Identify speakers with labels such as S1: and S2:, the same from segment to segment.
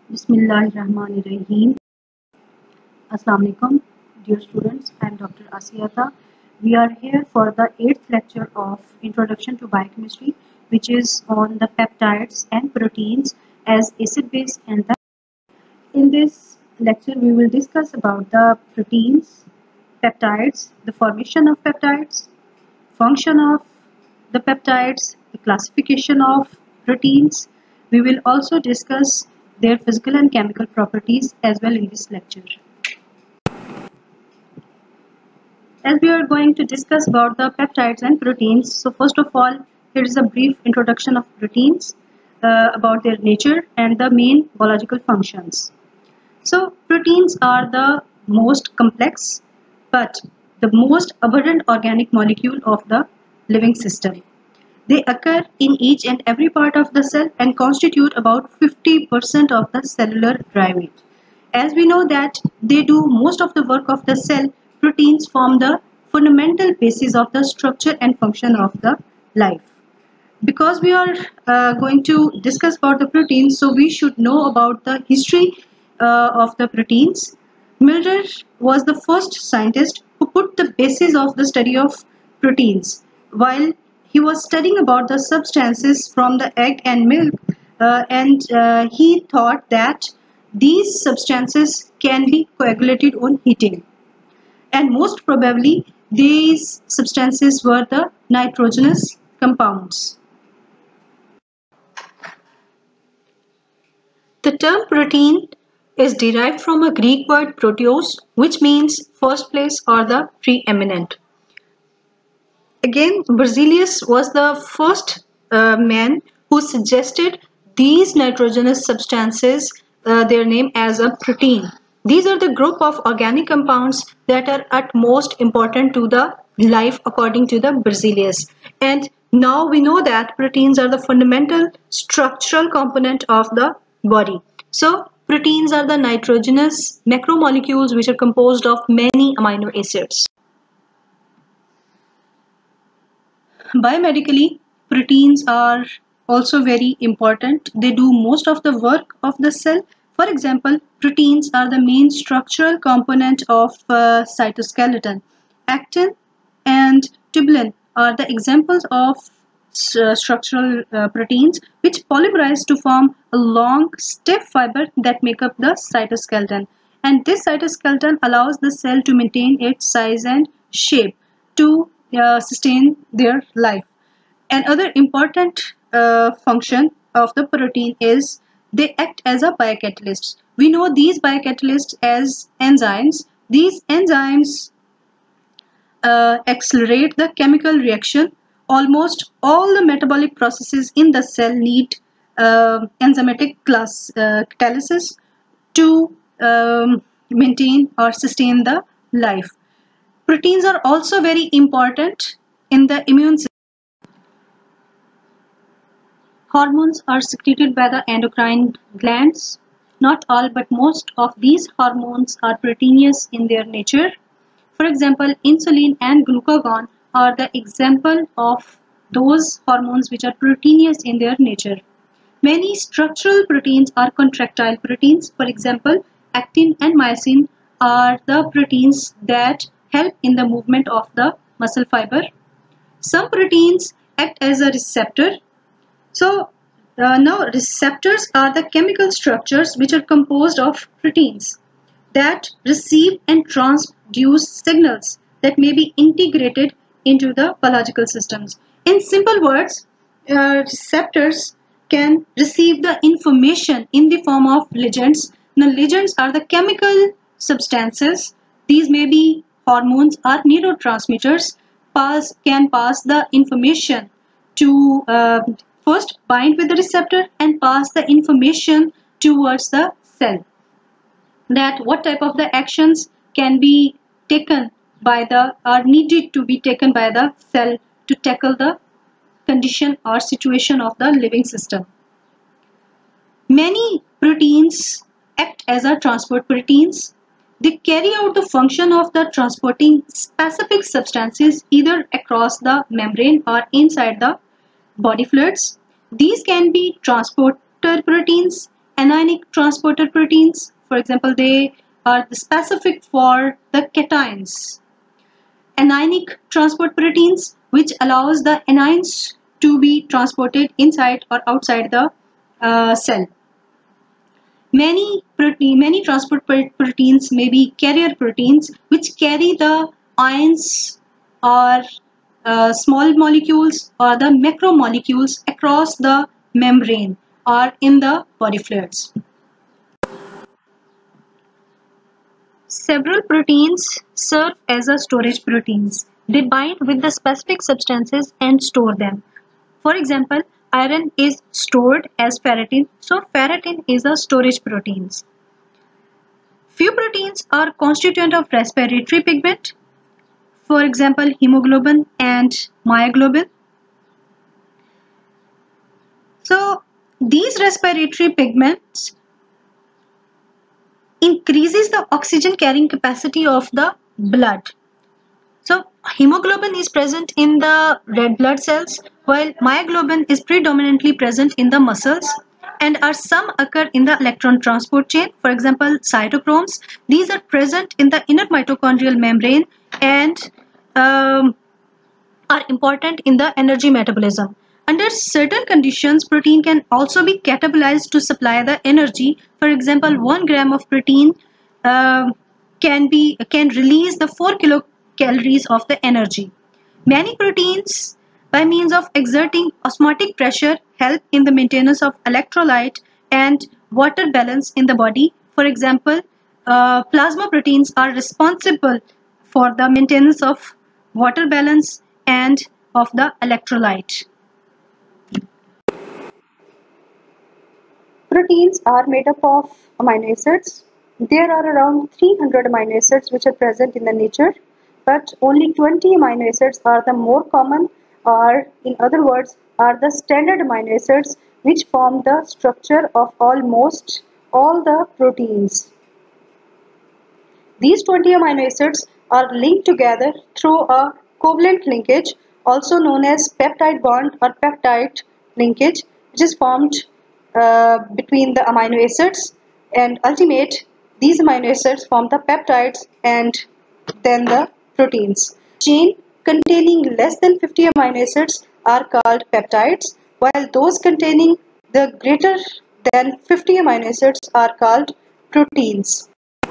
S1: Bismillahirrahmanirrahim. Assalamu alaikum, dear students. I am Dr. Asiyata. We are here for the 8th lecture of Introduction to Biochemistry, which is on the peptides and proteins as acid base and the. In this lecture, we will discuss about the proteins, peptides, the formation of peptides, function of the peptides, the classification of proteins. We will also discuss their physical and chemical properties as well in this lecture. As we are going to discuss about the peptides and proteins, so first of all, here is a brief introduction of proteins, about their nature and the main biological functions. So proteins are the most complex but the most abundant organic molecule of the living system. They occur in each and every part of the cell and constitute about 50% of the cellular dry weight. As we know that they do most of the work of the cell, proteins form the fundamental basis of the structure and function of the life. Because we are going to discuss about the proteins, so we should know about the history of the proteins. Miller was the first scientist who put the basis of the study of proteins. While he was studying about the substances from the egg and milk, he thought that these substances can be coagulated on heating, and most probably these substances were the nitrogenous compounds. The term protein is derived from a Greek word proteos, which means first place or the preeminent. Again, Berzelius was the first man who suggested these nitrogenous substances, their name as a protein. These are the group of organic compounds that are at most important to the life according to the Berzelius. And now we know that proteins are the fundamental structural component of the body. So proteins are the nitrogenous macromolecules which are composed of many amino acids. Biomedically, proteins are also very important. They do most of the work of the cell. For example, proteins are the main structural component of cytoskeleton. Actin and tubulin are the examples of structural proteins which polymerize to form a long stiff fiber that make up the cytoskeleton. And this cytoskeleton allows the cell to maintain its size and shape to sustain their life. Another important function of the protein is they act as a biocatalyst. We know these biocatalysts as enzymes. These enzymes accelerate the chemical reaction. Almost all the metabolic processes in the cell need enzymatic catalysis to maintain or sustain the life. Proteins are also very important in the immune system. Hormones are secreted by the endocrine glands. Not all, but most of these hormones are proteinous in their nature. For example, insulin and glucagon are the example of those hormones which are proteinous in their nature. Many structural proteins are contractile proteins. For example, actin and myosin are the proteins that help in the movement of the muscle fiber. Some proteins act as a receptor. So now receptors are the chemical structures which are composed of proteins that receive and transduce signals that may be integrated into the biological systems. In simple words, receptors can receive the information in the form of ligands. Now ligands are the chemical substances. These may be hormones or neurotransmitters. Can pass the information to first bind with the receptor and pass the information towards the cell. That what type of the actions can be taken by the or needed to be taken by the cell to tackle the condition or situation of the living system. Many proteins act as a transport proteins. They carry out the function of the transporting specific substances either across the membrane or inside the body fluids. These can be transporter proteins anionic transporter proteins. For example, they are specific for the cations. Anionic transport proteins, which allows the anions to be transported inside or outside the cell. Many transport proteins may be carrier proteins, which carry the ions or small molecules or the macromolecules across the membrane or in the body fluids. Several proteins serve as a storage proteins. They bind with the specific substances and store them. For example, iron is stored as ferritin, so ferritin is a storage protein. Few proteins are constituent of respiratory pigment. For example, hemoglobin and myoglobin. So these respiratory pigments increases the oxygen carrying capacity of the blood. So hemoglobin is present in the red blood cells, while myoglobin is predominantly present in the muscles, and some occur in the electron transport chain. For example, cytochromes. These are present in the inner mitochondrial membrane and are important in the energy metabolism. Under certain conditions, protein can also be catabolized to supply the energy. For example, 1 gram of protein can release the 4 kilocalories of the energy. Many proteins, by means of exerting osmotic pressure, help in the maintenance of electrolyte and water balance in the body. For example, plasma proteins are responsible for the maintenance of water balance and of the electrolyte. Proteins are made up of amino acids. There are around 300 amino acids which are present in the nature, but only 20 amino acids are the more common, or in other words, are the standard amino acids which form the structure of almost all the proteins. These 20 amino acids are linked together through a covalent linkage, also known as peptide bond or peptide linkage, which is formed between the amino acids, and these amino acids form the peptides and then the proteins. Chain containing less than 50 amino acids are called peptides, while those containing the greater than 50 amino acids are called proteins.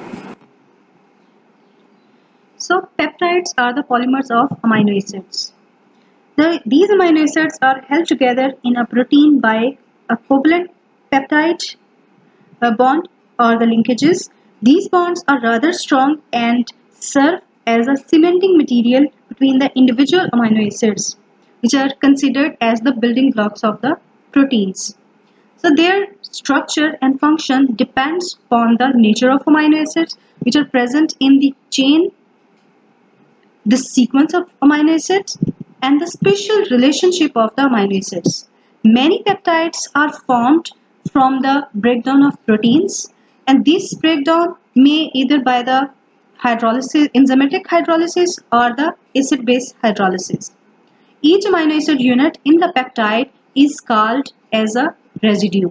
S1: So peptides are the polymers of amino acids. These amino acids are held together in a protein by a covalent peptide bond or the linkages. These bonds are rather strong and serve as a cementing material between the individual amino acids, which are considered as the building blocks of the proteins. So their structure and function depends upon the nature of amino acids which are present in the chain, the sequence of amino acids, and the special relationship of the amino acids. Many peptides are formed from the breakdown of proteins, and this breakdown may either by the hydrolysis, enzymatic hydrolysis, or the acid-base hydrolysis. Each amino acid unit in the peptide is called as a residue.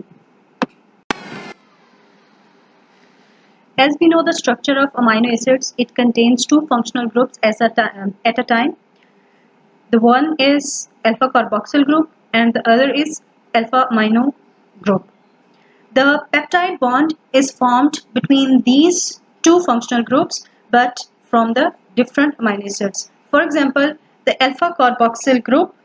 S1: As we know the structure of amino acids, it contains two functional groups at a time. The one is alpha carboxyl group and the other is alpha amino group. The peptide bond is formed between these two functional groups but from the different amino acids. For example, the alpha carboxyl group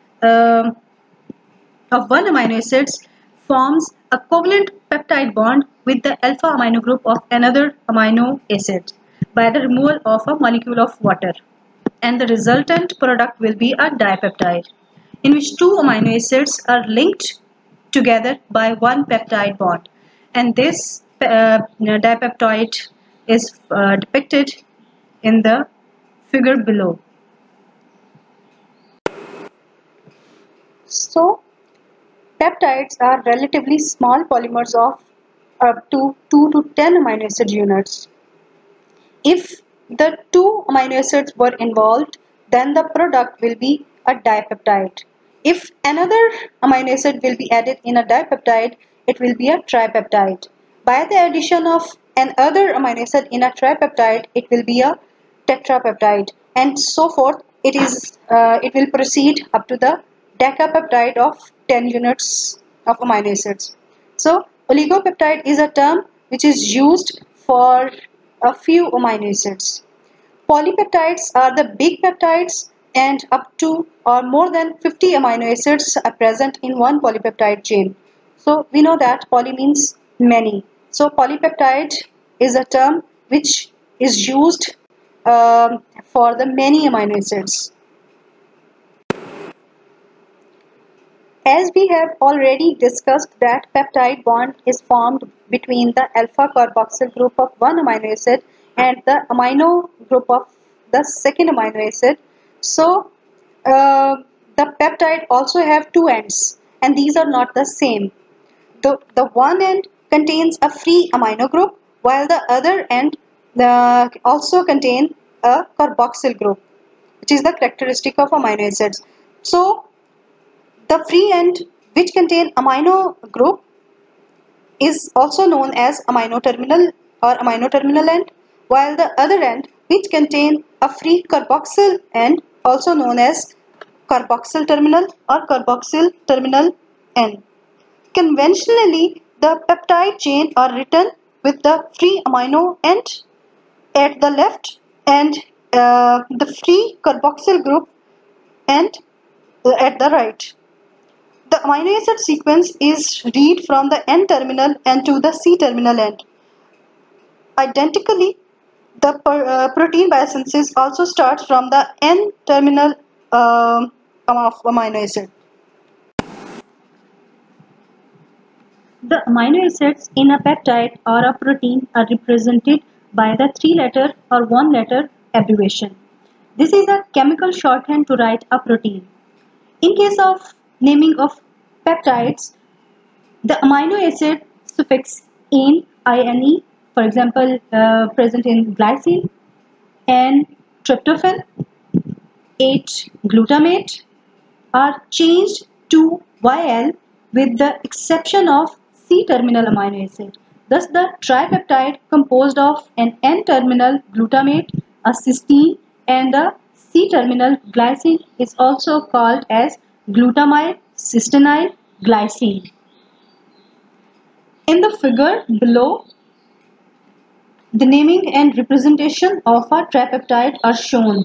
S1: of one amino acids forms a covalent peptide bond with the alpha amino group of another amino acid by the removal of a molecule of water, and the resultant product will be a dipeptide in which two amino acids are linked together by one peptide bond, and this dipeptide is depicted in the figure below. So peptides are relatively small polymers of up to 2 to 10 amino acid units. If the two amino acids were involved, then the product will be a dipeptide. If another amino acid will be added in a dipeptide, it will be a tripeptide. By the addition of another amino acid in a tripeptide, it will be a tetrapeptide, and so forth. It will proceed up to the decapeptide of 10 units of amino acids. So oligopeptide is a term which is used for a few amino acids. Polypeptides are the big peptides, and up to or more than 50 amino acids are present in one polypeptide chain. So we know that poly means many. So polypeptide is a term which is used for the many amino acids. As we have already discussed that peptide bond is formed between the alpha carboxyl group of one amino acid and the amino group of the second amino acid. So the peptide also have two ends, and these are not the same. The one end contains a free amino group, while the other end also contain a carboxyl group, which is the characteristic of amino acids. So the free end which contain amino group is also known as amino terminal or amino terminal end, while the other end which contain a free carboxyl end also known as carboxyl terminal or carboxyl terminal end. Conventionally, the peptide chain are written with the free amino end at the left and the free carboxyl group end at the right. The amino acid sequence is read from the N terminal end to the C terminal end. Identically, the protein biosynthesis also starts from the N terminal of amino acid. The amino acids in a peptide or a protein are represented by the 3-letter or 1-letter abbreviation. This is a chemical shorthand to write a protein. In case of naming of peptides, the amino acid suffix -ine, -ine, for example, present in glycine, and tryptophan, 8-glutamate, are changed to YL with the exception of C-terminal amino acid. Thus, the tripeptide composed of an N-terminal glutamate, a cysteine, and a C-terminal glycine is also called as glutamyl cysteine glycine. In the figure below, the naming and representation of a tripeptide are shown.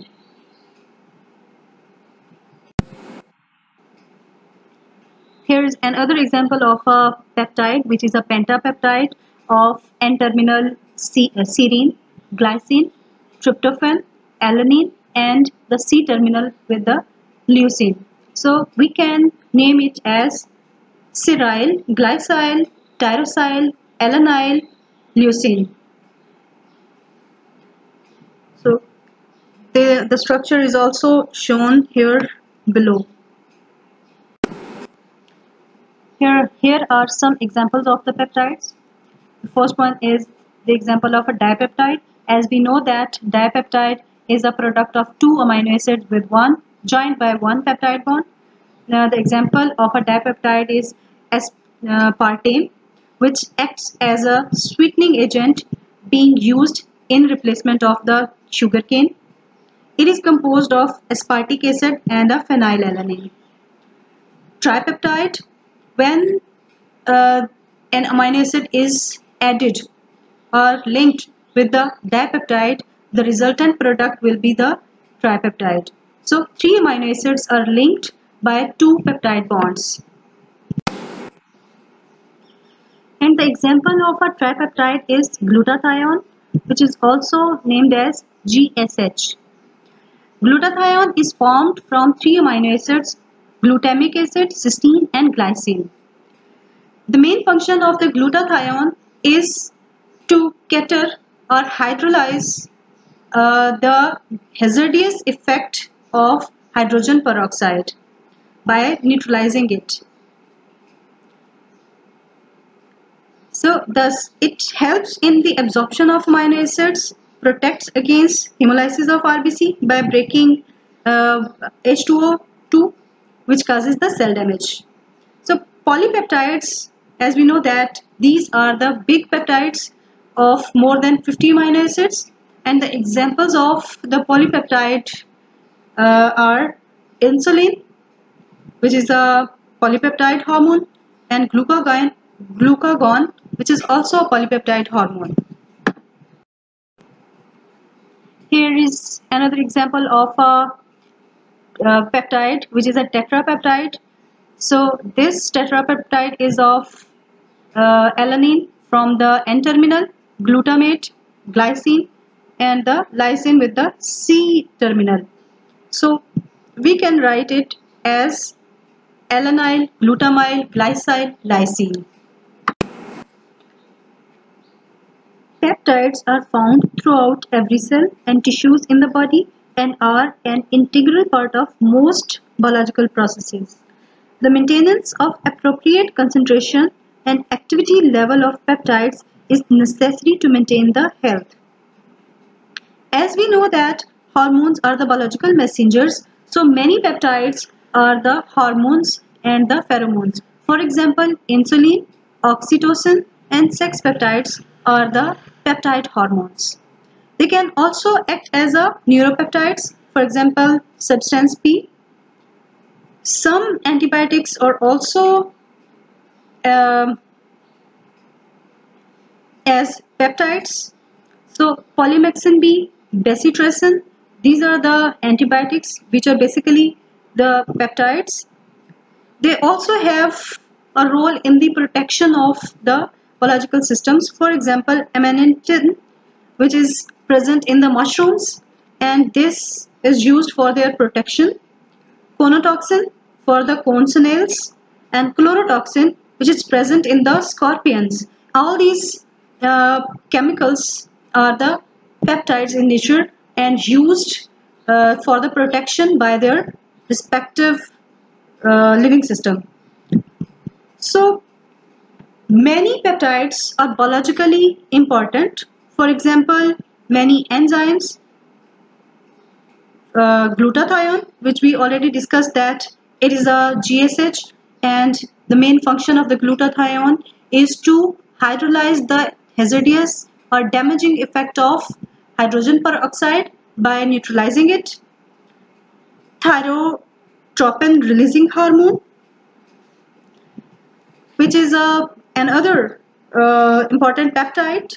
S1: Here is another example of a peptide, which is a pentapeptide of N-terminal serine, glycine, tryptophan, alanine, and the C-terminal with the leucine. So we can name it as seryl, glycyl, tyrosyl, alanyl, leucine. So the structure is also shown here below. Here are some examples of the peptides. The first one is the example of a dipeptide. As we know that dipeptide is a product of two amino acids with one joined by one peptide bond. Now the example of a dipeptide is aspartame, which acts as a sweetening agent being used in replacement of the sugarcane. It is composed of aspartic acid and a phenylalanine. Tripeptide, when an amino acid is added or linked with the dipeptide, the resultant product will be the tripeptide. So 3 amino acids are linked by 2 peptide bonds. And the example of a tripeptide is glutathione, which is also named as GSH. Glutathione is formed from 3 amino acids: glutamic acid, cysteine, and glycine. The main function of the glutathione is to cater or hydrolyze the hazardous effect of hydrogen peroxide by neutralizing it. So thus it helps in the absorption of amino acids, protects against hemolysis of RBC by breaking H2O2, which causes the cell damage. So polypeptides as we know that these are the big peptides of more than 50 amino acids, and the examples of the polypeptide are insulin, which is a polypeptide hormone, and glucagon, which is also a polypeptide hormone. Here is another example of a peptide, which is a tetrapeptide. So this tetrapeptide is of alanine from the N-terminal, glutamate, glycine, and the lysine with the C-terminal. So we can write it as alanyl, glutamyl, glycyl, lysine. Peptides are found throughout every cell and tissues in the body and are an integral part of most biological processes. The maintenance of appropriate concentration and activity level of peptides is necessary to maintain the health. As we know that hormones are the biological messengers, so many peptides are the hormones and the pheromones. For example, insulin, oxytocin, and sex peptides are the peptide hormones. They can also act as a neuropeptides, for example, substance P. Some antibiotics are also as peptides. So polymyxin B, becytacin, these are the antibiotics which are basically the peptides. They also have a role in the protection of the biological systems. For example, amanitin, which is present in the mushrooms, and this is used for their protection. Conotoxin for the cone snails, and chlorotoxin, which is present in the scorpions. All these chemicals are the peptides in nature and used for the protection by their respective living system. So many peptides are biologically important. For example, many enzymes, glutathione, which we already discussed that it is a GSH, and the main function of the glutathione is to hydrolyze the hazardous or damaging effect of hydrogen peroxide by neutralizing it. Thyrotropin releasing hormone, which is another important peptide.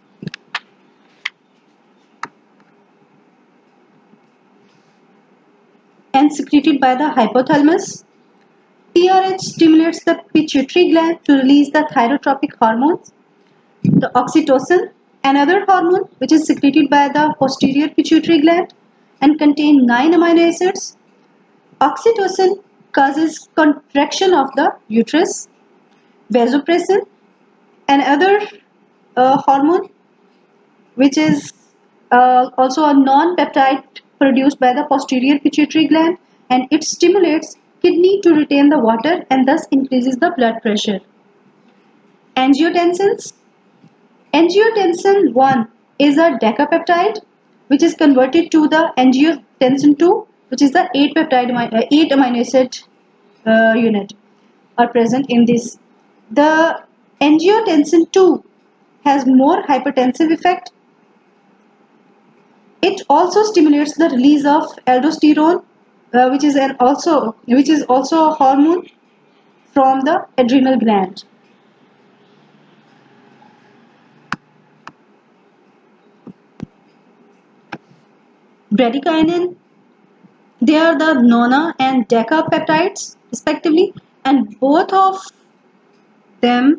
S1: And secreted by the hypothalamus. PRH stimulates the pituitary gland to release the thyrotropic hormones. The oxytocin, another hormone which is secreted by the posterior pituitary gland and contain 9 amino acids. Oxytocin causes contraction of the uterus. Vasopressin, another hormone which is also a non-peptide produced by the posterior pituitary gland, and it stimulates kidney to retain the water and thus increases the blood pressure. Angiotensins. Angiotensin 1 is a decapeptide which is converted to the angiotensin 2, which is the 8 amino acid unit are present in this. The angiotensin 2 has more hypertensive effect. It also stimulates the release of aldosterone, which is also a hormone from the adrenal gland. Bradykinin, they are the nona and decapeptides respectively, and both of them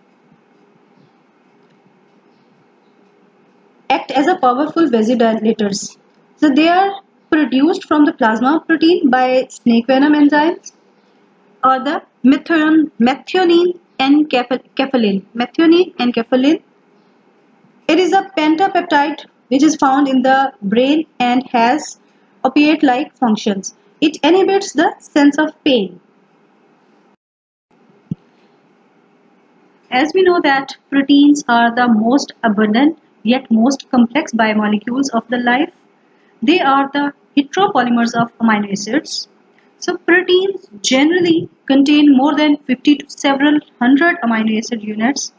S1: act as a powerful vasodilators. So they are produced from the plasma protein by snake venom enzymes, or the methionine and kephalin. Methionine and kephalin. It is a pentapeptide which is found in the brain and has opiate-like functions. It inhibits the sense of pain. As we know that proteins are the most abundant yet most complex biomolecules of the life. They are the heteropolymers of amino acids. So proteins generally contain more than 50 to several hundred amino acid units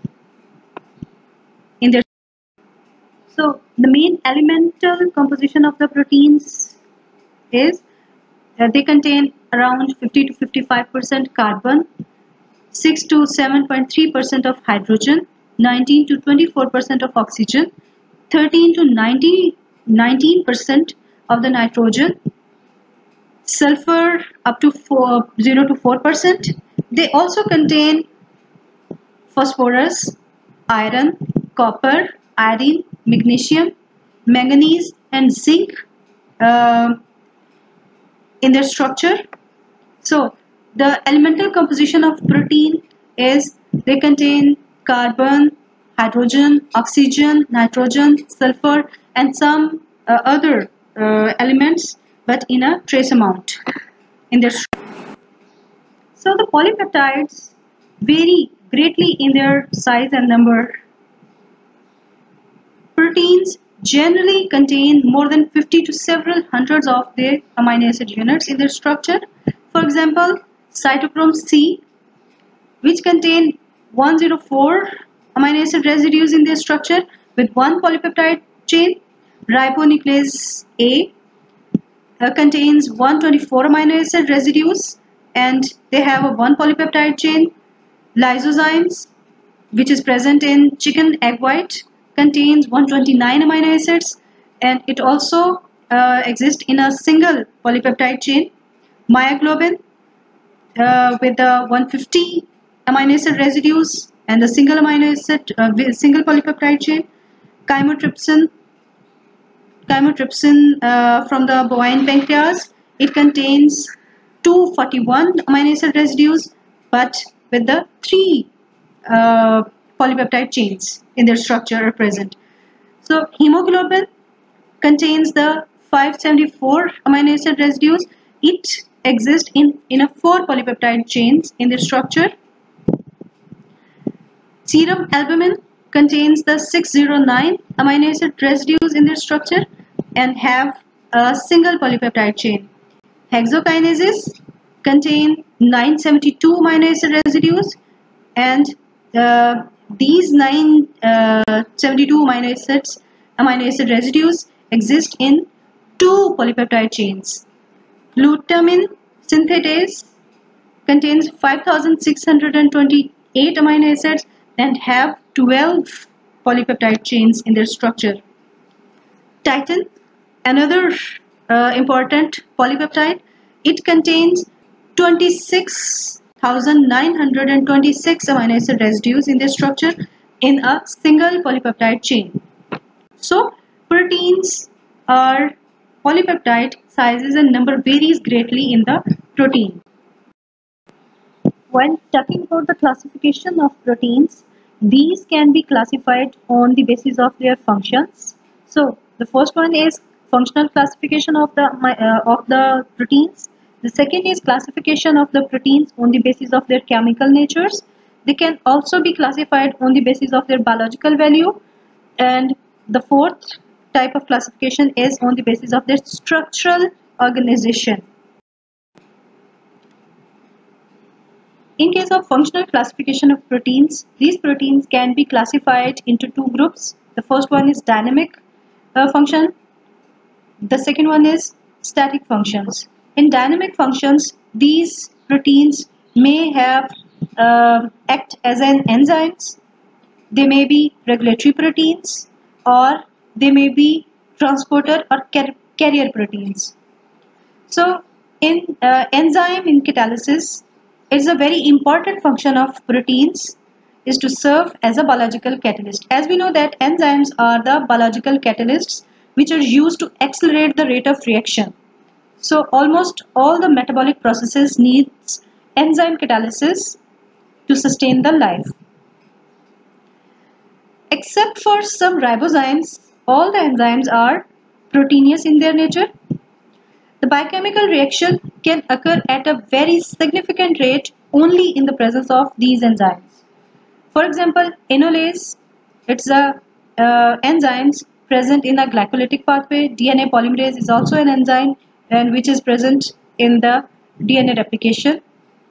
S1: in their. So the main elemental composition of the proteins is they contain around 50 to 55% carbon, 6 to 7.3% of hydrogen, 19 to 24% of oxygen, 13 to 19% of the nitrogen, sulfur up to 0 to 4%. They also contain phosphorus, iron, copper, iodine, magnesium, manganese and zinc in their structure. So the elemental composition of protein is they contain carbon, hydrogen, oxygen, nitrogen, sulfur and some other elements, but in a trace amount in their structure. So the polypeptides vary greatly in their size and number. Proteins generally contain more than 50 to several hundreds of their amino acid units in their structure. For example, cytochrome C, which contain 104 amino acid residues in their structure with one polypeptide chain. Ribonuclease A contains 124 amino acid residues and they have a one polypeptide chain. Lysozymes, which is present in chicken egg white, contains 129 amino acids and it also exists in a single polypeptide chain. Myoglobin with the 150 amino acid residues and the single amino acid single polypeptide chain. Chymotrypsin from the bovine pancreas, it contains 241 amino acid residues but with the three polypeptide chains in their structure are present. So hemoglobin contains the 574 amino acid residues. It exists in a 4 polypeptide chains in their structure. Serum albumin contains the 609 amino acid residues in their structure and have a single polypeptide chain. Hexokinases contain 972 amino acid residues and these 972 amino acid residues exist in 2 polypeptide chains. Glutamine synthetase contains 5628 amino acids and have 12 polypeptide chains in their structure. Titin, another important polypeptide, it contains 26,926 amino acid residues in their structure in a single polypeptide chain. So proteins are polypeptide sizes and number varies greatly in the protein. When talking about the classification of proteins, these can be classified on the basis of their functions. So the first one is functional classification of the proteins. The second is classification of the proteins on the basis of their chemical natures. They can also be classified on the basis of their biological value. And the fourth type of classification is on the basis of their structural organization. In case of functional classification of proteins, these proteins can be classified into two groups. The first one is dynamic function. The second one is static functions. In dynamic functions, these proteins may have act as an enzymes. They may be regulatory proteins or they may be transporter or carrier proteins. So in enzyme in catalysis, it's a very important function of proteins is to serve as a biological catalyst. As we know that enzymes are the biological catalysts which are used to accelerate the rate of reaction. So almost all the metabolic processes needs enzyme catalysis to sustain the life. Except for some ribozymes, all the enzymes are proteinous in their nature. The biochemical reaction can occur at a very significant rate only in the presence of these enzymes. For example, enolase, it's a enzymes present in a glycolytic pathway. DNA polymerase is also an enzyme and which is present in the DNA replication.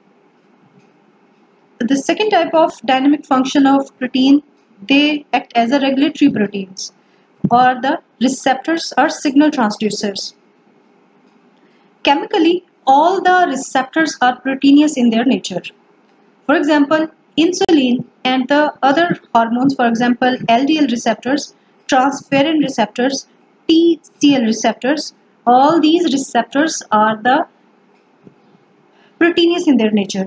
S1: The second type of dynamic function of protein, they act as a regulatory proteins or the receptors or signal transducers. Chemically, all the receptors are proteinous in their nature. For example, insulin and the other hormones, for example, LDL receptors, transferrin receptors, TCL receptors, all these receptors are the proteinous in their nature.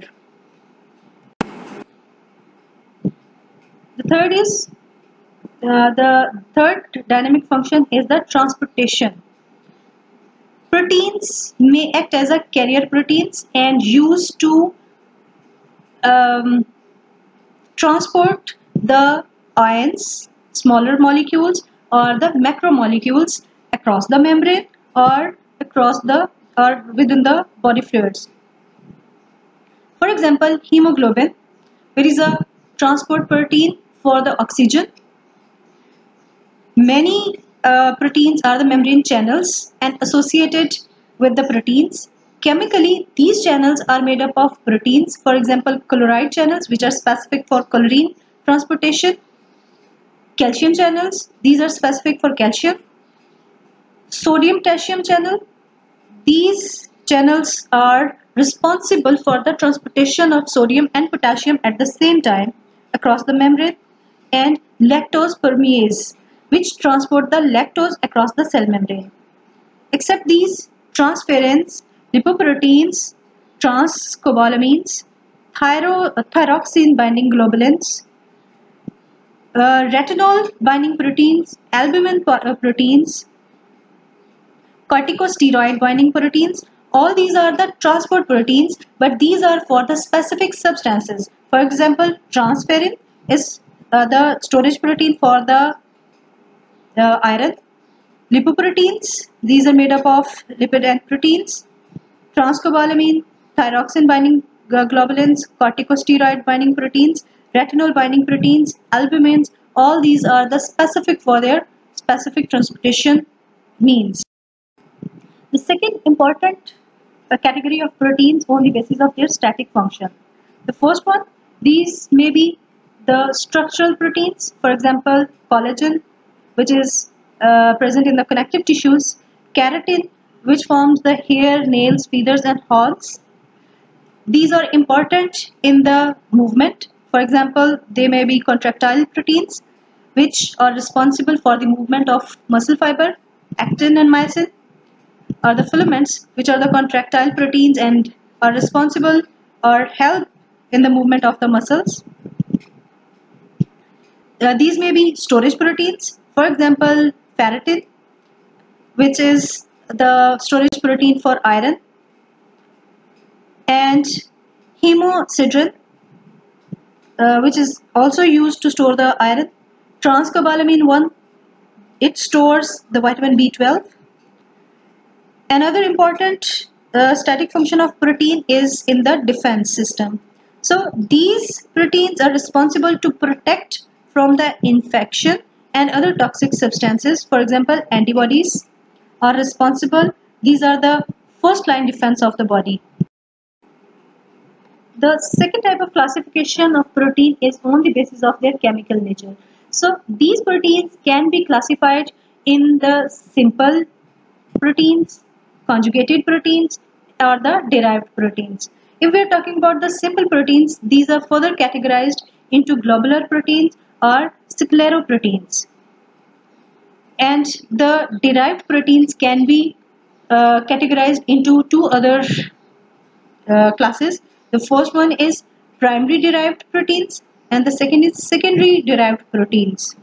S1: The third dynamic function is the transportation. Proteins may act as a carrier proteins and used to transport the ions, smaller molecules or the macromolecules across the membrane or within the body fluids. For example, hemoglobin, which is a transport protein for the oxygen. Many proteins are the membrane channels and associated with the proteins. Chemically, these channels are made up of proteins. For example, chloride channels, which are specific for chlorine transportation. Calcium channels, these are specific for calcium. Sodium-potassium channel, these channels are responsible for the transportation of sodium and potassium at the same time across the membrane. And lactose permease, which transport the lactose across the cell membrane. Except these, transferrins, lipoproteins, transcobalamines, thyroxine binding globulins, retinol binding proteins, albumin proteins, corticosteroid binding proteins, all these are the transport proteins, but these are for the specific substances. For example, transferrin is the storage protein for the iron. Lipoproteins, these are made up of lipid and proteins. Transcobalamine, thyroxine binding globulins, corticosteroid binding proteins, retinol binding proteins, albumins, all these are the specific for their specific transportation means. The second important category of proteins on the basis of their static function. The first one, these may be the structural proteins, for example, collagen, which is present in the connective tissues, keratin, which forms the hair, nails, feathers and horns. These are important in the movement. For example, they may be contractile proteins, which are responsible for the movement of muscle fiber. Actin and myosin are the filaments, which are the contractile proteins and are responsible or help in the movement of the muscles. These may be storage proteins. For example, ferritin, which is the storage protein for iron, and hemosiderin, which is also used to store the iron. Transcobalamine 1, it stores the vitamin B12. Another important static function of protein is in the defense system. So these proteins are responsible to protect from the infection and other toxic substances. For example, antibodies are responsible. These are the first line defense of the body. The second type of classification of protein is on the basis of their chemical nature. So these proteins can be classified in the simple proteins, conjugated proteins, or the derived proteins. If we are talking about the simple proteins, these are further categorized into globular proteins or scleroproteins. And the derived proteins can be categorized into two other classes. The first one is primary derived proteins and the second is secondary derived proteins.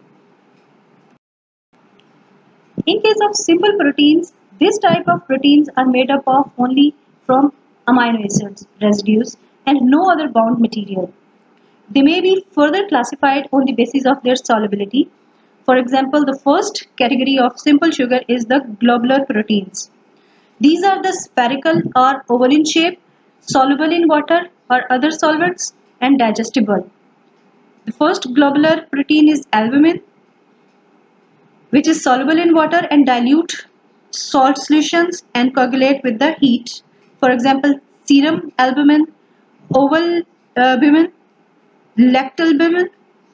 S1: In case of simple proteins, this type of proteins are made up of only from amino acids, residues, and no other bound material. They may be further classified on the basis of their solubility. For example, the first category of simple sugar is the globular proteins. These are the spherical or oval in shape, soluble in water or other solvents, and digestible. The first globular protein is albumin, which is soluble in water and dilute salt solutions and coagulate with the heat. For example, serum albumin, oval albumin, lactalbumin.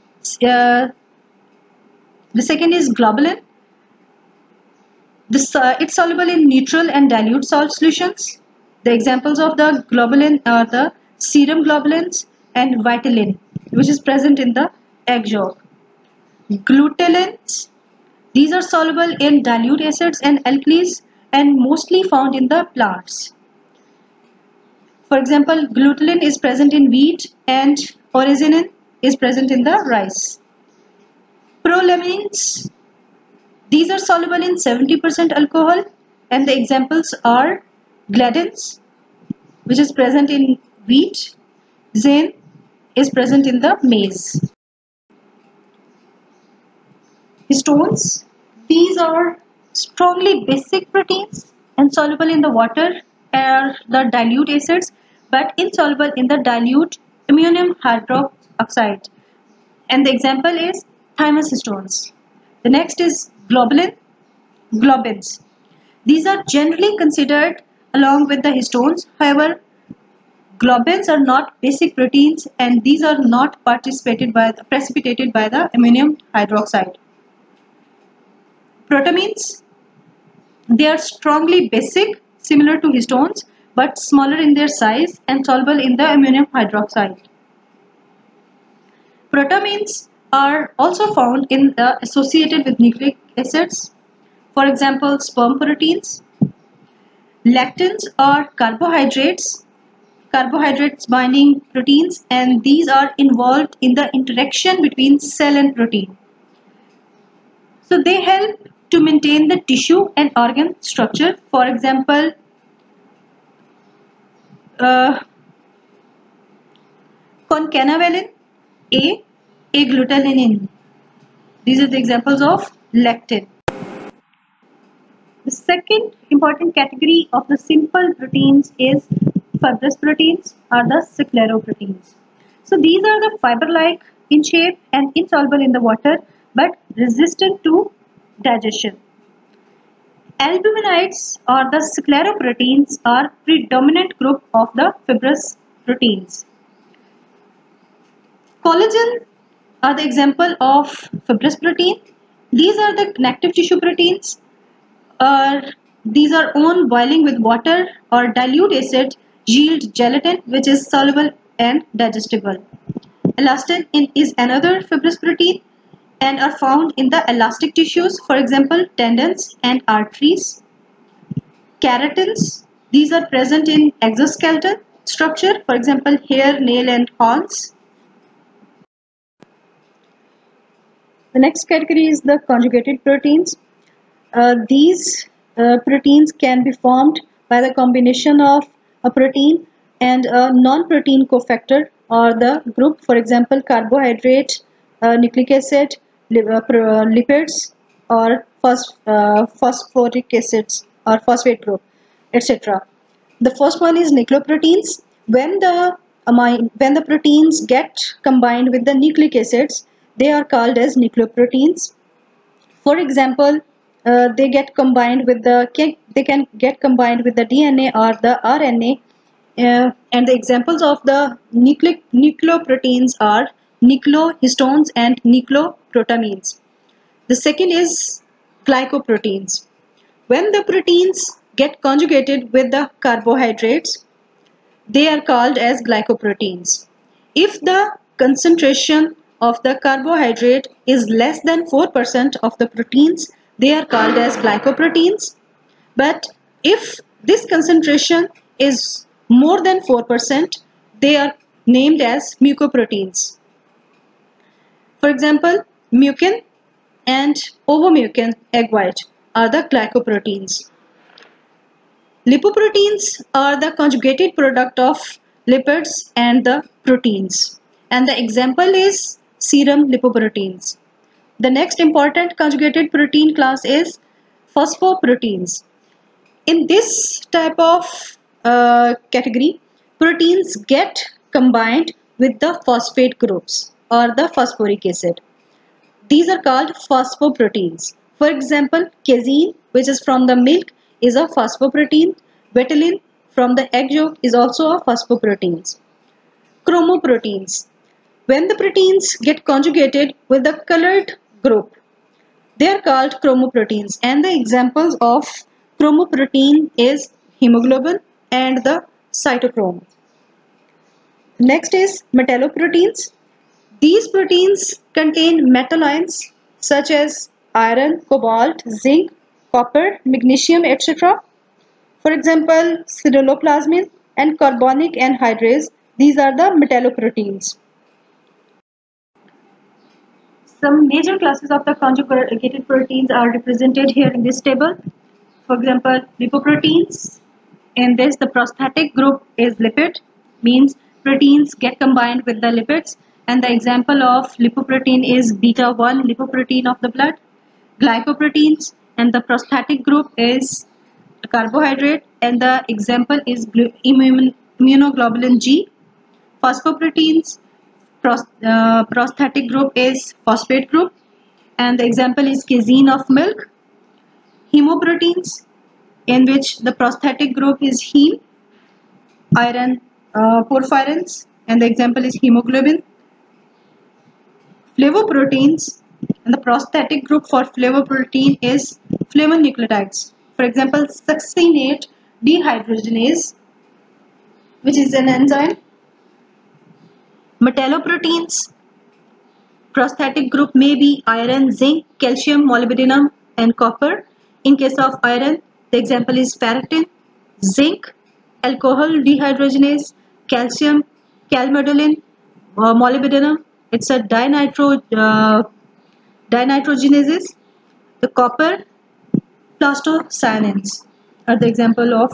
S1: The second is globulin. It's soluble in neutral and dilute salt solutions. The examples of the globulin are the serum globulins and vitellin, which is present in the egg yolk. Glutelins, these are soluble in dilute acids and alkalis and mostly found in the plants. For example, glutenin is present in wheat and orexinin is present in the rice. Prolamins, these are soluble in 70% alcohol, and the examples are gladins, which is present in wheat. Zein is present in the maize. Histones, these are strongly basic proteins and soluble in the water or the dilute acids, but insoluble in the dilute ammonium hydroxide. And the example is thymus histones. The next is globins. These are generally considered along with the histones. However, globins are not basic proteins and these are not precipitated by the ammonium hydroxide. Protamines, they are strongly basic, similar to histones, but smaller in their size and soluble in the ammonium hydroxide. Protamines are also found associated with nucleic acids. For example, sperm proteins. Lectins are carbohydrates binding proteins, and these are involved in the interaction between cell and protein. So they help to maintain the tissue and organ structure. For example, concanavalin, agglutinin. These are the examples of lectin. The second important category of the simple proteins is fibrous proteins or the scleroproteins. So these are the fiber-like in shape and insoluble in the water but resistant to digestion. Albuminides or the scleroproteins are predominant group of the fibrous proteins. Collagen are the example of fibrous protein. These are the connective tissue proteins. These are on boiling with water or dilute acid yield gelatin, which is soluble and digestible. Elastin is another fibrous protein and are found in the elastic tissues, for example tendons and arteries. Keratins, these are present in exoskeleton structure, for example hair, nail and horns. The next category is the conjugated proteins. These proteins can be formed by the combination of a protein and a non-protein cofactor or the group, for example carbohydrate, nucleic acid, lipids or phosphoric acids or phosphate group, etc. The first one is nucleoproteins. When the proteins get combined with the nucleic acids, they are called as nucleoproteins. For example, they can get combined with the DNA or the RNA, and the examples of the nucleoproteins are nucleohistones and nucleoprotamines. The second is glycoproteins. When the proteins get conjugated with the carbohydrates, they are called as glycoproteins. If the concentration of the carbohydrate is less than 4% of the proteins, they are called as glycoproteins. But if this concentration is more than 4%, they are named as mucoproteins. For example, mucin and ovomucin egg white are the glycoproteins. Lipoproteins are the conjugated product of lipids and the proteins, and the example is serum lipoproteins. The next important conjugated protein class is phosphoproteins. In this type of category, proteins get combined with the phosphate groups or the phosphoric acid. These are called phosphoproteins. For example, casein, which is from the milk, is a phosphoprotein. Vitellin from the egg yolk is also a phosphoproteins. Chromoproteins. When the proteins get conjugated with the colored group, they are called chromoproteins, and the examples of chromoprotein is hemoglobin and the cytochrome. Next is metalloproteins. These proteins contain metal ions such as iron, cobalt, zinc, copper, magnesium, etc. For example, ceruloplasmin and carbonic anhydrase, these are the metalloproteins. Some major classes of the conjugated proteins are represented here in this table. For example, lipoproteins. In this, the prosthetic group is lipid, means proteins get combined with the lipids, and the example of lipoprotein is beta 1 lipoprotein of the blood. Glycoproteins, and the prosthetic group is carbohydrate, and the example is immunoglobulin G. Phosphoproteins, prosthetic group is phosphate group, and the example is casein of milk. Hemoproteins, in which the prosthetic group is heme, iron, porphyrins, and the example is hemoglobin. Flavoproteins, and the prosthetic group for flavoprotein is flavonucleotides. For example, succinate dehydrogenase, which is an enzyme. Metalloproteins, prosthetic group may be iron, zinc, calcium, molybdenum, and copper. In case of iron, the example is ferritin, zinc, alcohol dehydrogenase, calcium, calmodulin, molybdenum. It's a dinitrogenases. The copper, plastocyanins are the example of.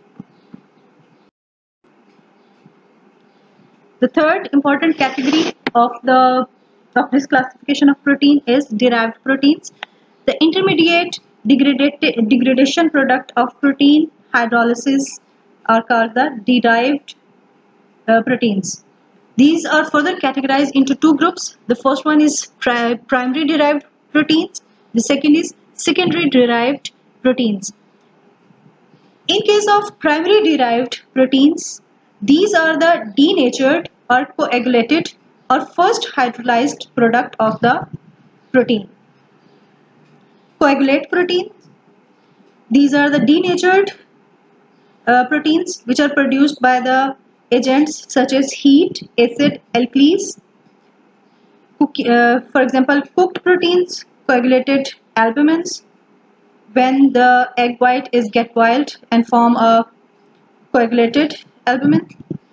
S1: The third important category of this classification of protein is derived proteins. The intermediate degradation product of protein hydrolysis are called the derived proteins. These are further categorized into two groups. The first one is primary derived proteins. The second is secondary derived proteins. In case of primary derived proteins, these are the denatured or coagulated or first hydrolyzed product of the protein. Coagulate proteins, these are the denatured proteins which are produced by the agents such as heat, acid, alkalis. For example, cooked proteins, coagulated albumins. When the egg white is get boiled and form a coagulated albumin.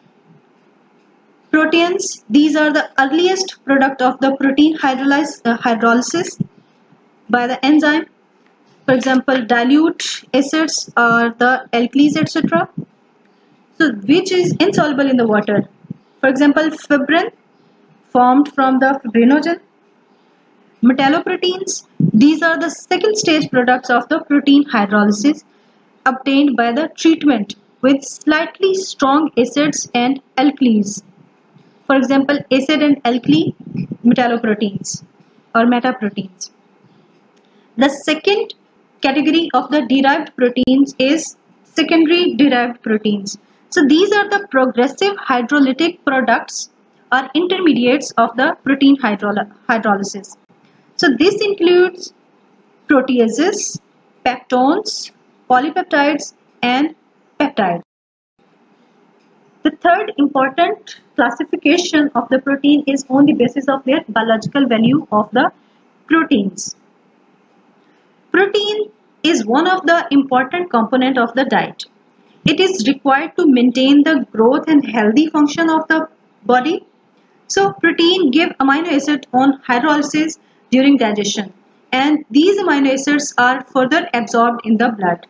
S1: Proteins, these are the earliest product of the protein hydrolysis by the enzyme. For example, dilute acids or the alkalis, etc. So, which is insoluble in the water. For example, fibrin formed from the fibrinogen. Metalloproteins, these are the second stage products of the protein hydrolysis obtained by the treatment with slightly strong acids and alkalis. For example, acid and alkali metalloproteins or metaproteins. The second category of the derived proteins is secondary derived proteins. So these are the progressive hydrolytic products or intermediates of the protein hydrolysis. So this includes proteases, peptones, polypeptides, and peptides. The third important classification of the protein is on the basis of their biological value of the proteins. Protein is one of the important component of the diet. It is required to maintain the growth and healthy function of the body. So protein give amino acid on hydrolysis during digestion, and these amino acids are further absorbed in the blood.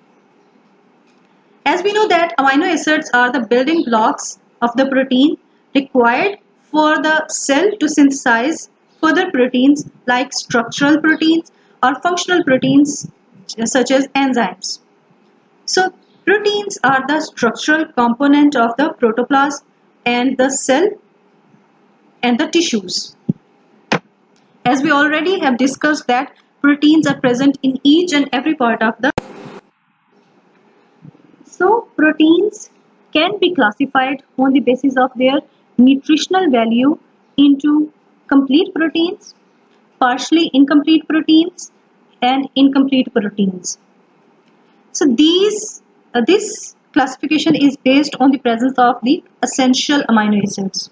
S1: As we know that amino acids are the building blocks of the protein required for the cell to synthesize further proteins like structural proteins or functional proteins such as enzymes. So proteins are the structural component of the protoplasm and the cell and the tissues. As we already have discussed that proteins are present in each and every part of the. So proteins can be classified on the basis of their nutritional value into complete proteins, partially incomplete proteins, and incomplete proteins. So this classification is based on the presence of the essential amino acids.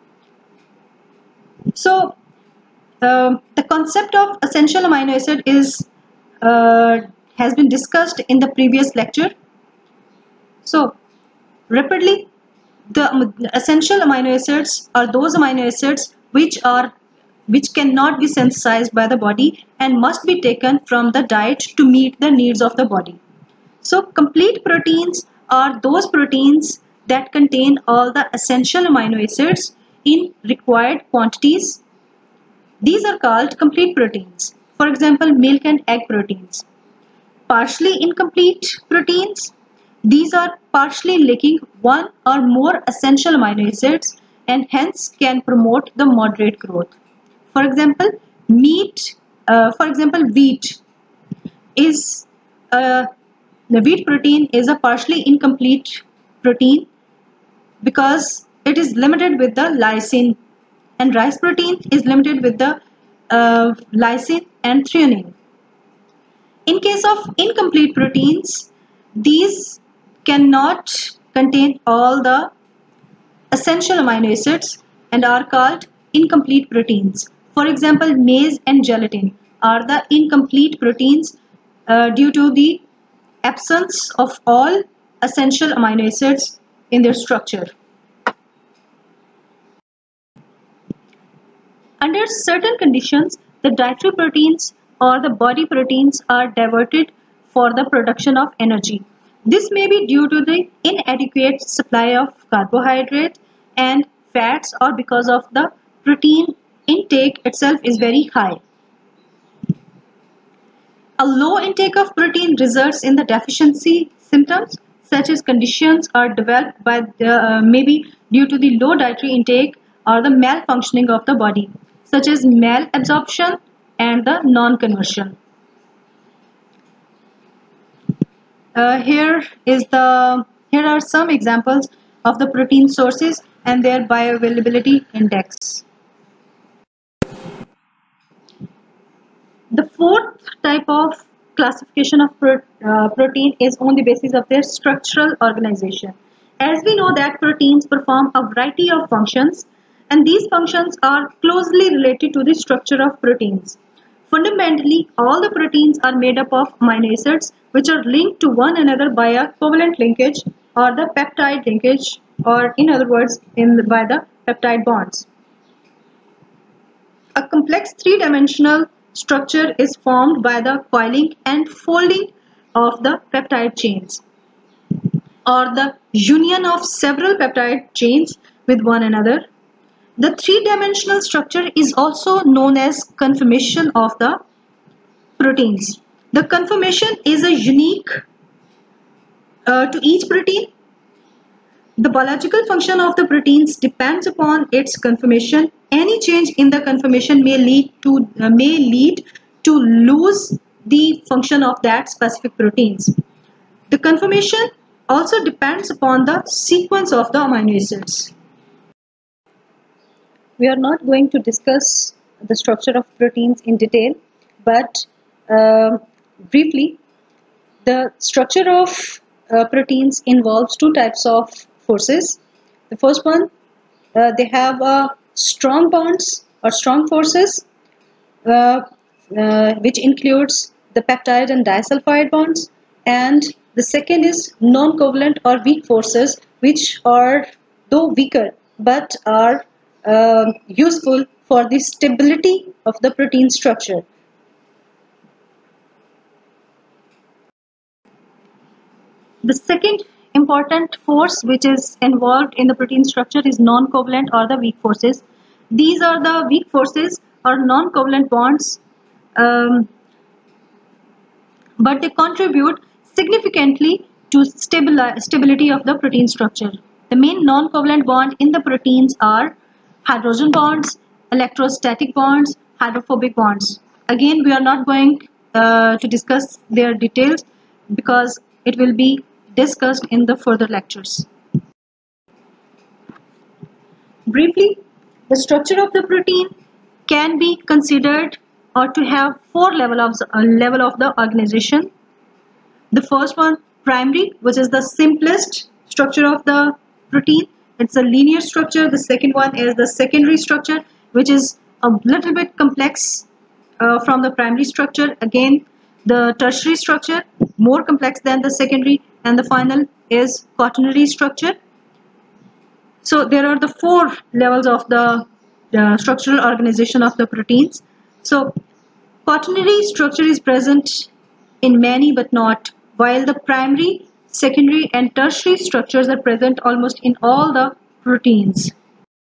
S1: So the concept of essential amino acid has been discussed in the previous lecture. So rapidly, the essential amino acids are those amino acids which cannot be synthesized by the body and must be taken from the diet to meet the needs of the body. So complete proteins are those proteins that contain all the essential amino acids in required quantities. These are called complete proteins. For example, milk and egg proteins. Partially incomplete proteins. These are partially lacking one or more essential amino acids and hence can promote the moderate growth. For example, wheat is the wheat protein is a partially incomplete protein because it is limited with the lysine, and rice protein is limited with the lysine and threonine. In case of incomplete proteins, these cannot contain all the essential amino acids and are called incomplete proteins. For example, maize and gelatin are the incomplete proteins due to the absence of all essential amino acids in their structure. Under certain conditions, the dietary proteins or the body proteins are diverted for the production of energy. This may be due to the inadequate supply of carbohydrate and fats or because of the protein intake itself is very high. A low intake of protein results in the deficiency symptoms. Such as conditions are developed by maybe due to the low dietary intake or the malfunctioning of the body, such as malabsorption and the non-conversion. Here are some examples of the protein sources and their bioavailability index. The fourth type of classification of protein is on the basis of their structural organization. As we know that proteins perform a variety of functions, and these functions are closely related to the structure of proteins. Fundamentally, all the proteins are made up of amino acids which are linked to one another by a covalent linkage or the peptide linkage, or in other words by the peptide bonds. A complex three-dimensional structure is formed by the coiling and folding of the peptide chains or the union of several peptide chains with one another. The three-dimensional structure is also known as conformation of the proteins. The conformation is a unique to each protein. The biological function of the proteins depends upon its conformation. Any change in the conformation may lead to lose the function of that specific proteins. The conformation also depends upon the sequence of the amino acids. We are not going to discuss the structure of proteins in detail, but briefly, the structure of proteins involves two types of forces. The first one, they have strong bonds or strong forces, which includes the peptide and disulfide bonds, and the second is non-covalent or weak forces, which are though weaker but are useful for the stability of the protein structure. The second important force which is involved in the protein structure is non-covalent or the weak forces. These are the weak forces or non-covalent bonds, but they contribute significantly to stability of the protein structure. The main non-covalent bond in the proteins are hydrogen bonds, electrostatic bonds, hydrophobic bonds. Again, we are not going to discuss their details because it will be discussed in the further lectures. Briefly, the structure of the protein can be considered or to have four levels of the organization. The first one, primary, which is the simplest structure of the protein. It's a linear structure. The second one is the secondary structure, which is a little bit complex from the primary structure. Again, the tertiary structure, more complex than the secondary. And the final is quaternary structure. So there are the four levels of the structural organization of the proteins. So quaternary structure is present in many but not, while the primary, secondary and tertiary structures are present almost in all the proteins.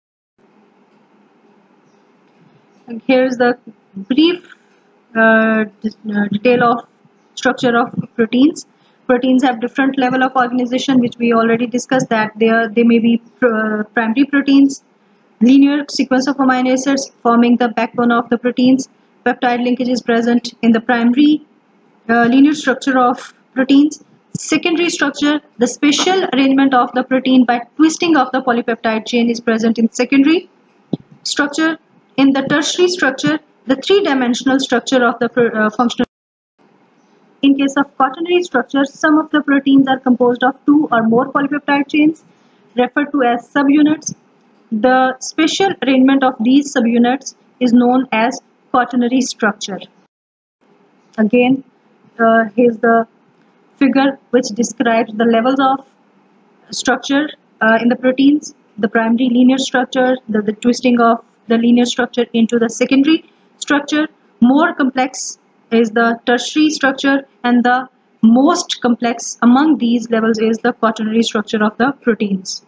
S1: And here's the brief detail of structure of proteins. Proteins have different level of organization, which we already discussed, that they may be primary proteins, linear sequence of amino acids forming the backbone of the proteins. Peptide linkage is present in the primary linear structure of proteins. Secondary structure, the special arrangement of the protein by twisting of the polypeptide chain is present in secondary structure. In the tertiary structure, the three-dimensional structure of the functional. In case of quaternary structure, some of the proteins are composed of two or more polypeptide chains referred to as subunits. The special arrangement of these subunits is known as quaternary structure. Again, here's the figure which describes the levels of structure in the proteins. The primary linear structure, the twisting of the linear structure into the secondary structure. More complex is the tertiary structure, and the most complex among these levels is the quaternary structure of the proteins.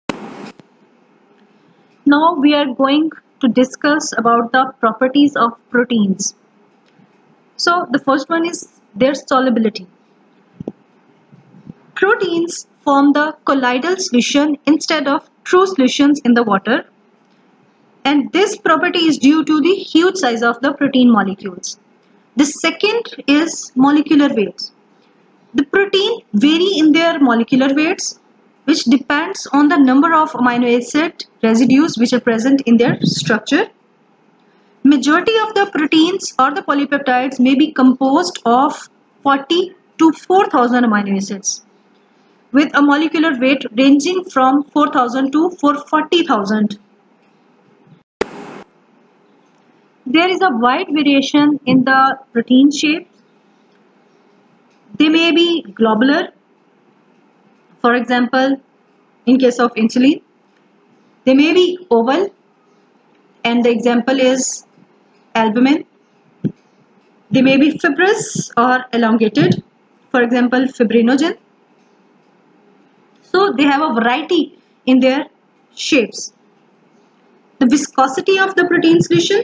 S1: Now we are going to discuss about the properties of proteins. So the first one is their solubility. Proteins form the colloidal solution instead of true solutions in the water, and this property is due to the huge size of the protein molecules. The second is molecular weights. The protein vary in their molecular weights, which depends on the number of amino acid residues which are present in their structure. Majority of the proteins or the polypeptides may be composed of 40 to 4000 amino acids, with a molecular weight ranging from 4000 to 440,000. There is a wide variation in the protein shape. They may be globular, for example, in case of insulin. They may be oval, and the example is albumin. They may be fibrous or elongated, for example, fibrinogen. So they have a variety in their shapes. The viscosity of the protein solution.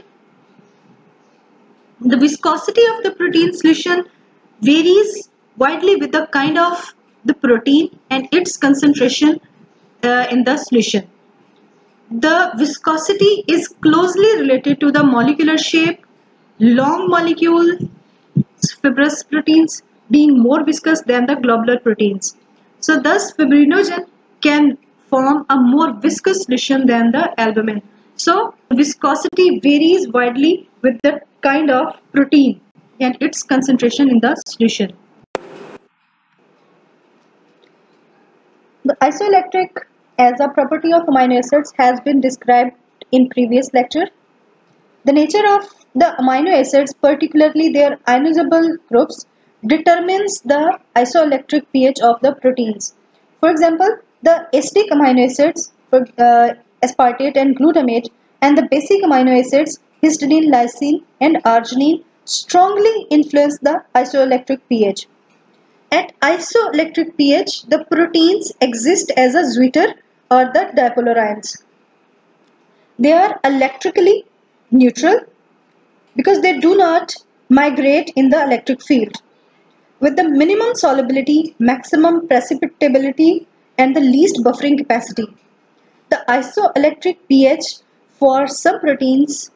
S1: The viscosity of the protein solution varies widely with the kind of the protein and its concentration in the solution. The viscosity is closely related to the molecular shape. Long molecule fibrous proteins being more viscous than the globular proteins. So thus fibrinogen can form a more viscous solution than the albumin. So viscosity varies widely with the kind of protein and its concentration in the solution. The isoelectric as a property of amino acids has been described in previous lecture. The nature of the amino acids, particularly their ionizable groups, determines the isoelectric pH of the proteins. For example, the acidic amino acids, aspartate and glutamate, and the basic amino acids, histidine, lysine, and arginine, strongly influence the isoelectric pH. At isoelectric pH, the proteins exist as a zwitter or the dipolar ions. They are electrically neutral because they do not migrate in the electric field. With the minimum solubility, maximum precipitability, and the least buffering capacity. The isoelectric pH for some proteins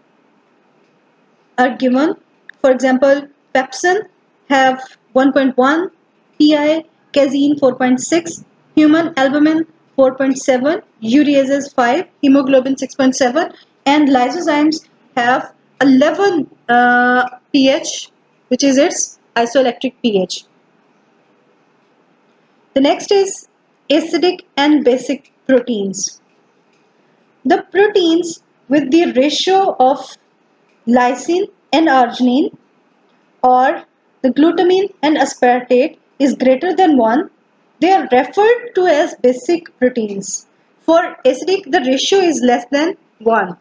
S1: are given. For example, pepsin have 1.1 pi, casein 4.6, human albumin 4.7, ureases 5, hemoglobin 6.7, and lysozymes have 11 pH, which is its isoelectric pH. The next is acidic and basic proteins. The proteins with the ratio of lysine and arginine or the glutamine and aspartate is greater than 1, they are referred to as basic proteins. For acidic, the ratio is less than 1.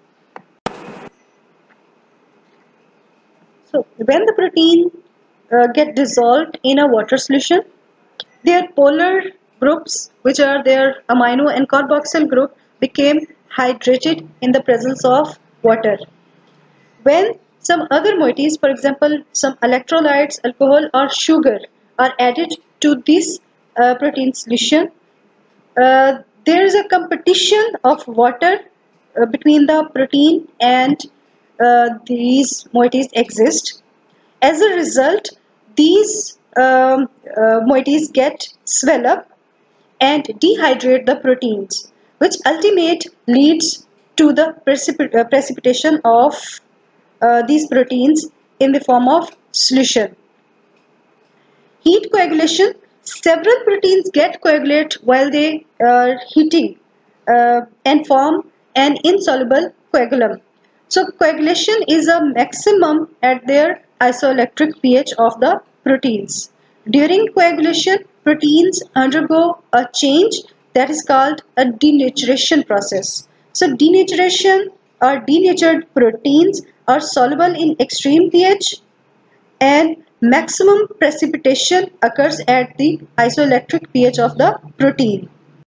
S1: So, when the protein get dissolved in a water solution, their polar groups, which are their amino and carboxyl group, became hydrated in the presence of water. When some other moieties, for example, some electrolytes, alcohol or sugar are added to this protein solution, there is a competition of water between the protein and these moieties exist. As a result, these moieties get swell up and dehydrate the proteins, which ultimately leads to the precipitation of these proteins in the form of solution. Heat coagulation. Several proteins get coagulate while they are heating and form an insoluble coagulum. So coagulation is a maximum at their isoelectric pH of the proteins. During coagulation, proteins undergo a change that is called a denaturation process. So denaturation or denatured proteins are soluble in extreme pH, and maximum precipitation occurs at the isoelectric pH of the protein.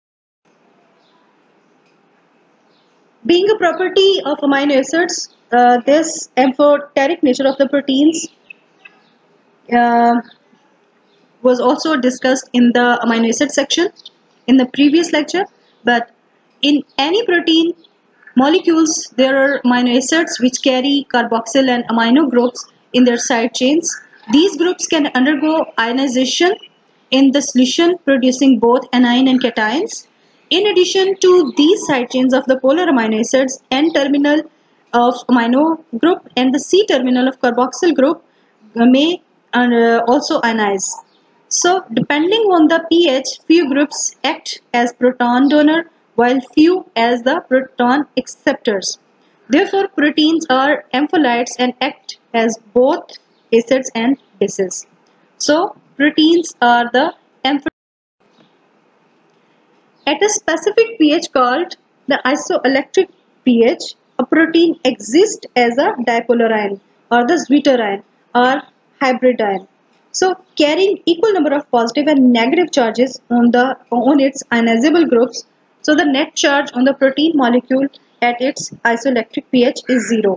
S1: Being a property of amino acids, this amphoteric nature of the proteins was also discussed in the amino acid section in the previous lecture. But in any protein molecules, there are amino acids which carry carboxyl and amino groups in their side chains. These groups can undergo ionization in the solution, producing both anion and cations. In addition to these side chains of the polar amino acids, N-terminal of amino group and the C-terminal of carboxyl group may also ionize. So, depending on the pH, few groups act as proton donor while few as the proton acceptors. Therefore, proteins are ampholytes and act as both acids and bases. So, proteins are the ampholytes. At a specific pH called the isoelectric pH, a protein exists as a dipolar ion or the Zwitter ion or hybrid ion. So, carrying equal number of positive and negative charges on its ionizable groups. So, the net charge on the protein molecule at its isoelectric pH is 0.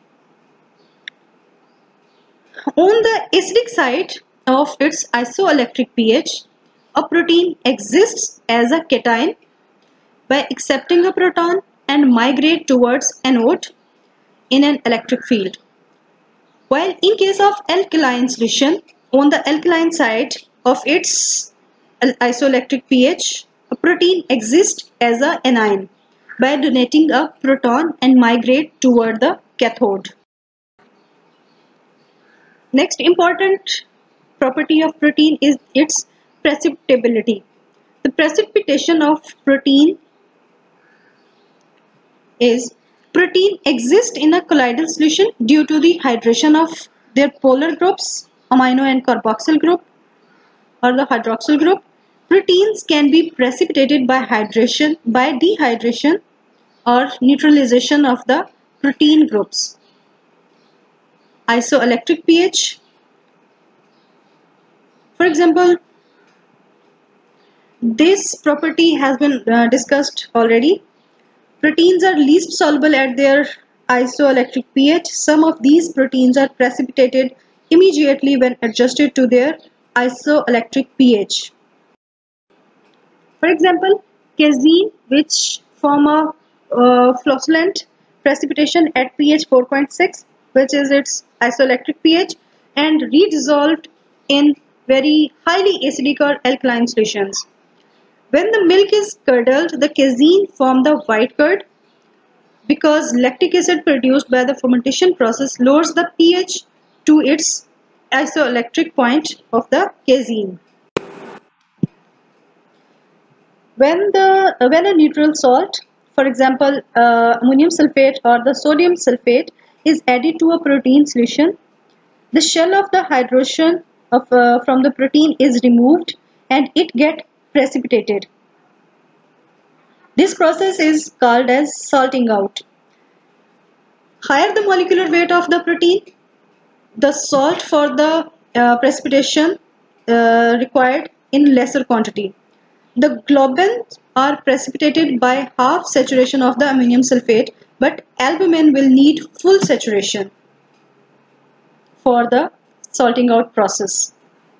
S1: On the acidic side of its isoelectric pH, a protein exists as a cation by accepting a proton and migrate towards anode in an electric field. While in case of alkaline solution, on the alkaline side of its isoelectric pH, a protein exists as an anion by donating a proton and migrate toward the cathode. Next important property of protein is its precipitability. The precipitation of protein is protein exists in a colloidal solution due to the hydration of their polar groups, amino and carboxyl group or the hydroxyl group. Proteins can be precipitated by dehydration or neutralization of the protein groups. Isoelectric pH. For example, this property has been discussed already. Proteins are least soluble at their isoelectric pH. Some of these proteins are precipitated immediately when adjusted to their isoelectric pH. For example, casein, which form a flocculant precipitation at pH 4.6, which is its isoelectric pH, and redissolved in very highly acidic or alkaline solutions. When the milk is curdled, the casein form the white curd because lactic acid produced by the fermentation process lowers the pH to its isoelectric point of the casein. When a neutral salt, for example ammonium sulfate or the sodium sulfate, is added to a protein solution, the shell of the hydrogen from the protein is removed and it gets precipitated. This process is called as salting out. Higher the molecular weight of the protein, the salt for the precipitation required in lesser quantity. The globins are precipitated by half saturation of the ammonium sulfate, but albumin will need full saturation for the salting out process.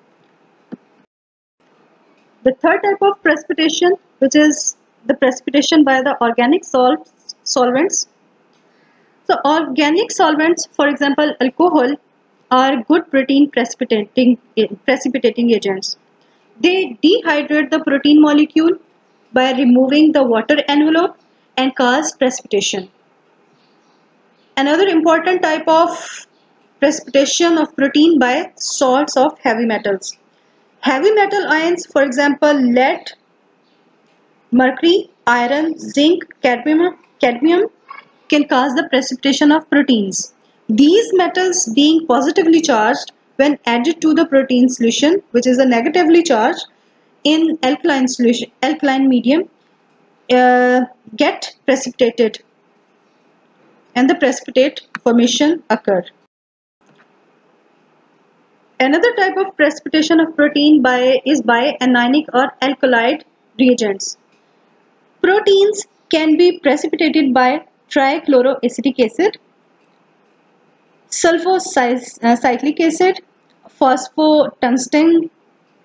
S1: The third type of precipitation, which is the precipitation by the organic solvents. So organic solvents, for example alcohol, are good protein precipitating agents. They dehydrate the protein molecule by removing the water envelope and cause precipitation. Another important type of precipitation of protein by salts of heavy metals. Heavy metal ions, for example lead, mercury, iron, zinc, cadmium can cause the precipitation of proteins. These metals being positively charged when added to the protein solution, which is a negatively charged in alkaline medium, get precipitated and the precipitate formation occur. Another type of precipitation of protein is by anionic or alkaloid reagents. Proteins can be precipitated by trichloroacetic acid, sulfocyclic acid, phosphotungstic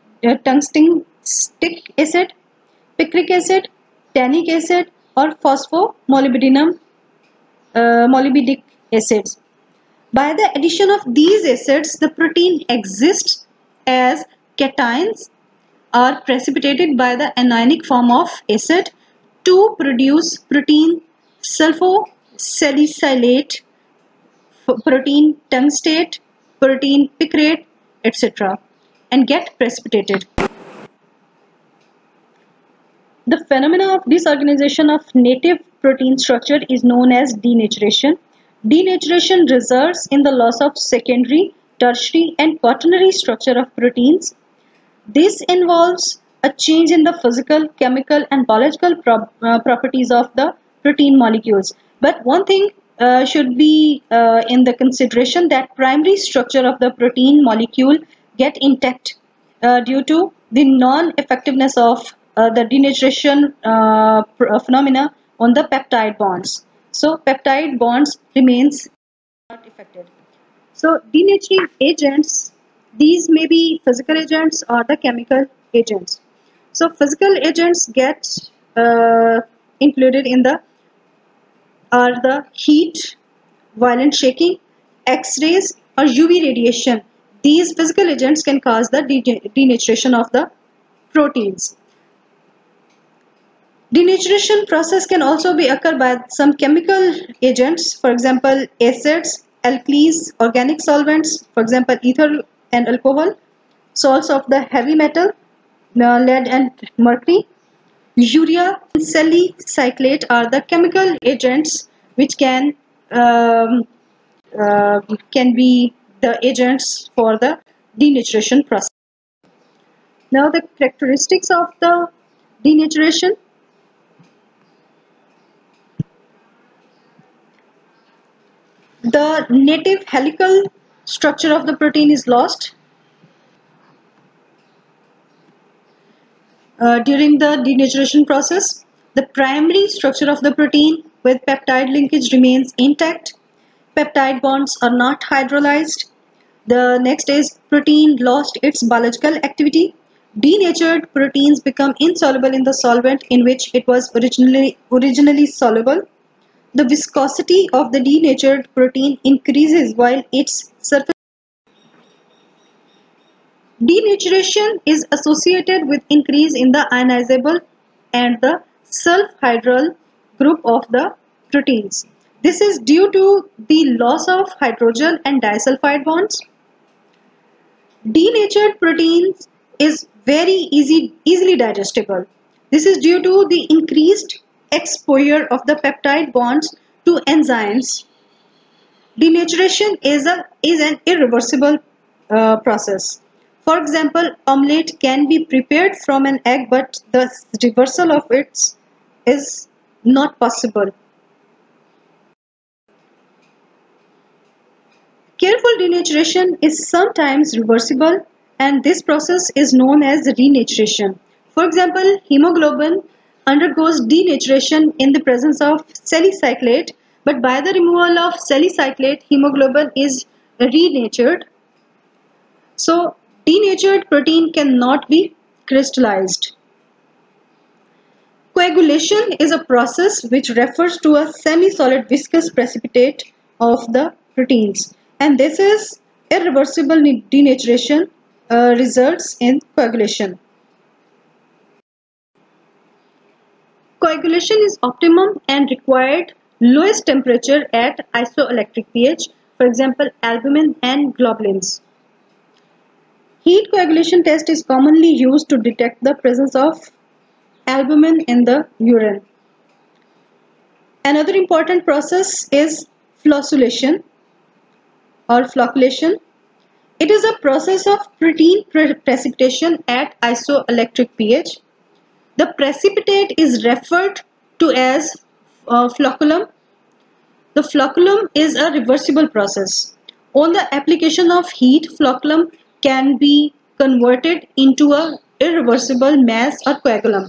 S1: acid, picric acid, tannic acid, or phosphomolybdenum molybidic acids. By the addition of these acids, the protein exists as cations are precipitated by the anionic form of acid to produce protein sulfosalicylate, protein tungstate, protein picrate, etc. and get precipitated. The phenomena of disorganization of native protein structure is known as denaturation. Denaturation results in the loss of secondary, tertiary and quaternary structure of proteins. This involves a change in the physical, chemical and biological properties of the protein molecules. But one thing should be in the consideration that primary structure of the protein molecule get intact due to the non-effectiveness of the denaturation phenomena on the peptide bonds. So peptide bonds remains not affected. So denaturing agents, these may be physical agents or the chemical agents. So physical agents get included in the heat, violent shaking, X-rays or UV radiation. These physical agents can cause the denaturation of the proteins. Denaturation process can also be occurred by some chemical agents, for example acids, alkalis, organic solvents, for example ether and alcohol, salts of the heavy metal, lead and mercury, urea and salicylate are the chemical agents which can be the agents for the denaturation process. Now the characteristics of the denaturation. The native helical structure of the protein is lost during the denaturation process. The primary structure of the protein with peptide linkage remains intact. Peptide bonds are not hydrolyzed. The next is protein lost its biological activity. Denatured proteins become insoluble in the solvent in which it was originally soluble. The viscosity of the denatured protein increases while its surface. Denaturation is associated with increase in the ionizable and the sulfhydryl group of the proteins. This is due to the loss of hydrogen and disulfide bonds. Denatured proteins is very easily digestible. This is due to the increased exposure of the peptide bonds to enzymes. Denaturation is an irreversible process. For example, omelette can be prepared from an egg, but the reversal of it is not possible. Careful denaturation is sometimes reversible, and this process is known as renaturation. For example, hemoglobin undergoes denaturation in the presence of salicyclate, but by the removal of salicyclate, hemoglobin is renatured. So, denatured protein cannot be crystallized. Coagulation is a process which refers to a semi-solid viscous precipitate of the proteins, and this is irreversible denaturation results in coagulation. Coagulation is optimum and required lowest temperature at isoelectric pH, for example, albumin and globulins. Heat coagulation test is commonly used to detect the presence of albumin in the urine. Another important process is flocculation or flocculation. It is a process of protein precipitation at isoelectric pH. The precipitate is referred to as flocculum. The flocculum is a reversible process. On the application of heat, flocculum can be converted into an irreversible mass or coagulum.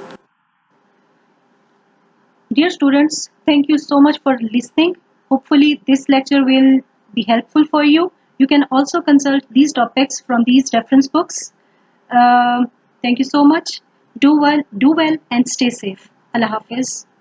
S1: Dear students, thank you so much for listening. Hopefully this lecture will be helpful for you. You can also consult these topics from these reference books. Thank you so much. Do well and stay safe. Allah Hafiz.